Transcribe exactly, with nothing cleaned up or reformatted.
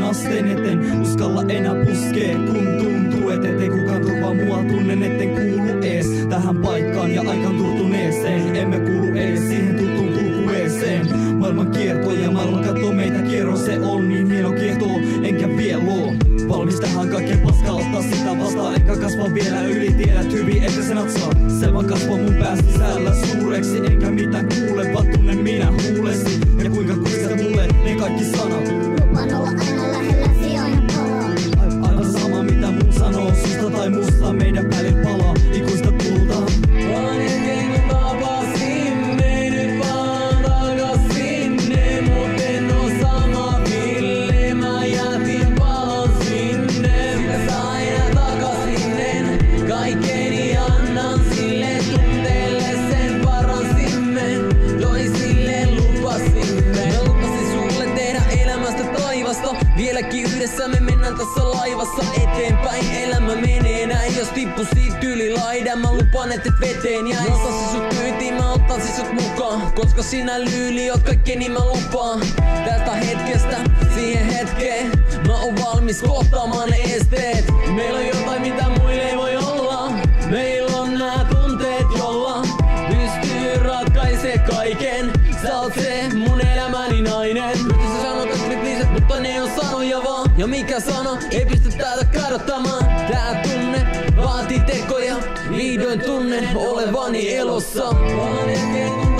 asteen eteen. Uskalla enää puskee, kun tuntuu, et ettei kukaan turvaa mua. Tunnen, etten kuulu ees tähän paikkaan ja aikaan turtuneeseen. Emme kuulu ees siihen tuttuun kulkueeseen. Maailman kierto ja maailman kattoo meitä kierro. Se on niin hieno kiehtoo, enkä pielo. Valmis tähän kaikkeen paskaa, ottaa sitä vastaan. Enkä kasva vielä yli, tiedät hyvin, että se natsaa. Se vaan kasvaa mun pää sisällä suureksi. Enkä mitään kuule, vaan tunnen minä huulesi. Ja kuinka kuistat mulle ne kaikki sanat. Lupaan olla aina lähellä, sijoja palaa. Aivan sama mitä mun sanoo, susta tai musta meidän välillä palaa ikuista tulta. Vaan eteen kun tapasimme, nyt vaan takas sinne. Mut en oo sama Ville, mä jätin palon sinne. Sitä saa aina takasin, kaikkeni annan sille tunteelle, sen paransimme. Toisille lupasimme. Mä lupasin sulle tehdä elämästä taivasta. Vieläkin yhdessä me mennään tässä laivassa eteenpäin. Elämä menee näin, jos tippusit yli laidan. Mä lupaan, et et veteen jäis. Mä ottaisin sut kyytiin, mä ottaisin sut mukaan. Koska sinä lyyli oot kaikkeni, mä lupaan. Tästä hetkestä siihen hetkeen mä oon valmis kohtaamaan ne esteet. Meillä on jotain mitä muille ei voi olla. Meillä on nää tunteet jolla pystyy ratkaisee kaiken. Sä oot se mun elämäni nainen. Yhdessä sanotaan kriittiset, mutta ne on sanoja vaan. Ja mikä sano ei pysty täältä kadottamaan. Tää tunne vaatii tekoja. Vihdoin tunnen olevani elossa. Vaan